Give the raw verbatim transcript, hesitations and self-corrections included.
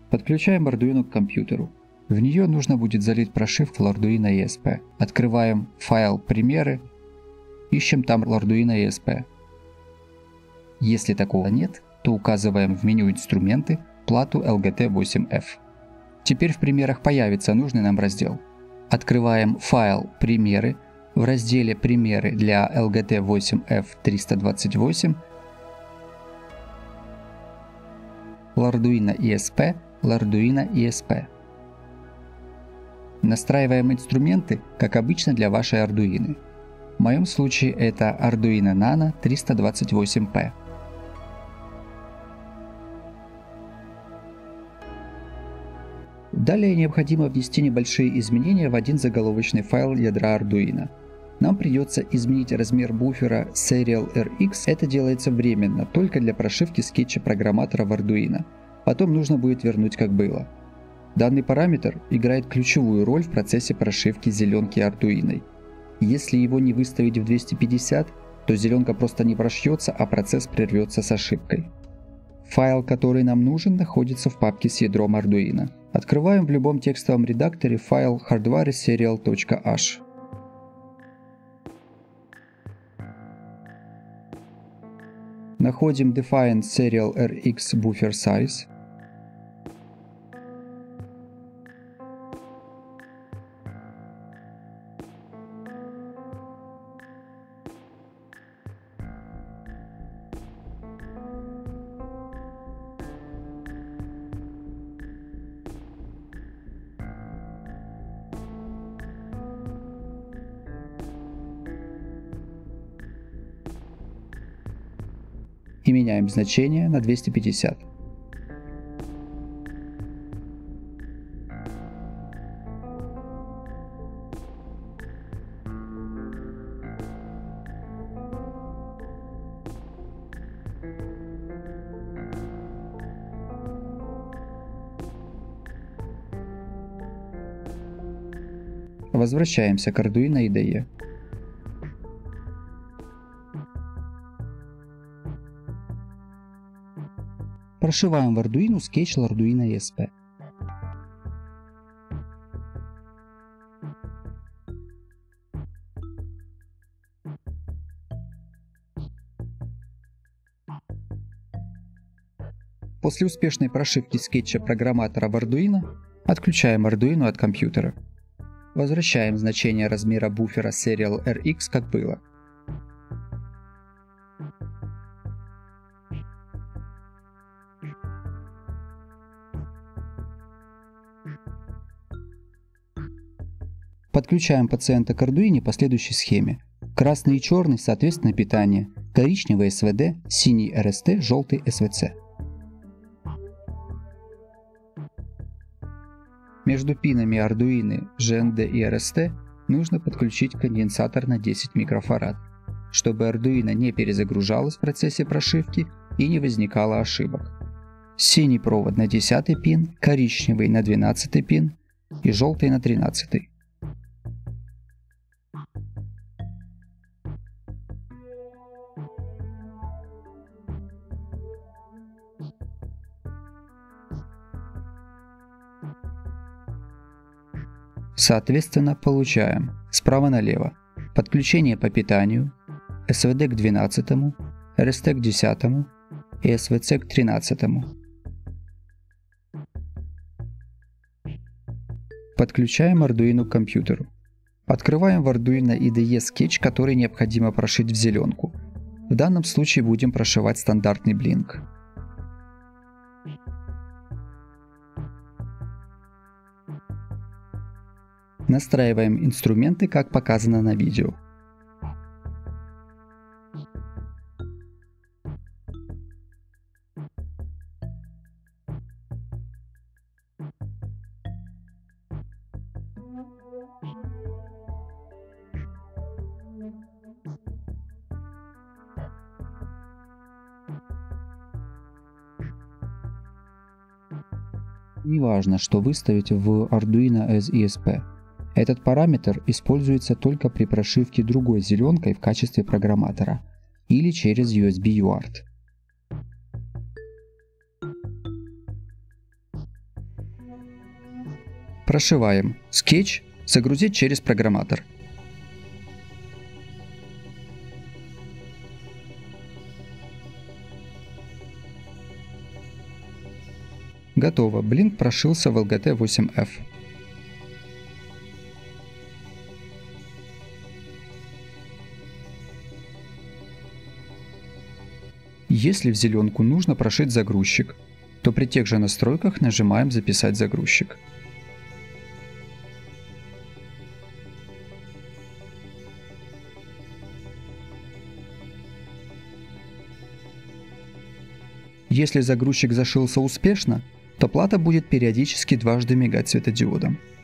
Подключаем Arduino к компьютеру. В нее нужно будет залить прошивку Arduino и эс пи. Открываем файл «Примеры», ищем там Arduino и эс пи. Если такого нет, то указываем в меню «Инструменты» плату эл джи ти восемь эф. Теперь в примерах появится нужный нам раздел. Открываем файл «Примеры». В разделе «Примеры» для эл джи ти восемь эф триста двадцать восемь Arduino и эс пи, Arduino и эс пи. Настраиваем инструменты, как обычно для вашей Arduino. В моем случае это Arduino Nano триста двадцать восемь пи. Далее необходимо внести небольшие изменения в один заголовочный файл ядра Arduino. Нам придется изменить размер буфера Serial эр икс, это делается временно, только для прошивки скетча программатора в Arduino. Потом нужно будет вернуть как было. Данный параметр играет ключевую роль в процессе прошивки зеленки Arduino. Если его не выставить в двести пятьдесят, то зеленка просто не прошьется, а процесс прервется с ошибкой. Файл, который нам нужен, находится в папке с ядром Arduino. Открываем в любом текстовом редакторе файл hardwareserial.h. Находим define serial эр икс buffer size. И меняем значение на двести пятьдесят. Возвращаемся к Arduino и ай ди и. Прошиваем в Arduino скетч Arduino и эс пи. После успешной прошивки скетча программатора в Arduino отключаем Arduino от компьютера. Возвращаем значение размера буфера Serial эр икс как было. Подключаем пациента к Arduino по следующей схеме. Красный и черный, соответственно, питание. Коричневый эс ви ди, синий эр эс ти, желтый эс ви си. Между пинами Arduino, джи эн ди и эр эс ти нужно подключить конденсатор на десять микрофарад, чтобы Arduino не перезагружалось в процессе прошивки и не возникало ошибок. Синий провод на десятый пин, коричневый на двенадцатый пин и желтый на тринадцатый. Соответственно, получаем справа налево подключение по питанию, эс ви ди к двенадцатому, эр эс ти к десятому и эс ви си к тринадцатому. Подключаем Arduino к компьютеру. Открываем в Arduino ай ди и скетч, который необходимо прошить в зеленку. В данном случае будем прошивать стандартный блинк. Настраиваем инструменты, как показано на видео. Неважно, что выставить в Arduino as и эс пи. Этот параметр используется только при прошивке другой зеленкой в качестве программатора или через ю эс би ю эй ар ти. Прошиваем. Sketch загрузить через программатор. Готово. Blink прошился в эл джи ти восемь эф. Если в зеленку нужно прошить загрузчик, то при тех же настройках нажимаем «Записать загрузчик». Если загрузчик зашился успешно, то плата будет периодически дважды мигать светодиодом.